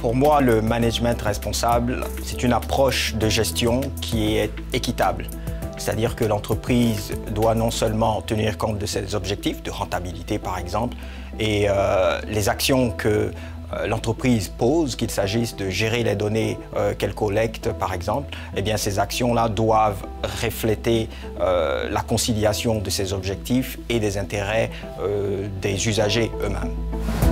Pour moi, le management responsable, c'est une approche de gestion qui est équitable. C'est-à-dire que l'entreprise doit non seulement tenir compte de ses objectifs, de rentabilité par exemple, et les actions que l'entreprise pose, qu'il s'agisse de gérer les données qu'elle collecte par exemple, eh bien ces actions-là doivent refléter la conciliation de ces objectifs et des intérêts des usagers eux-mêmes.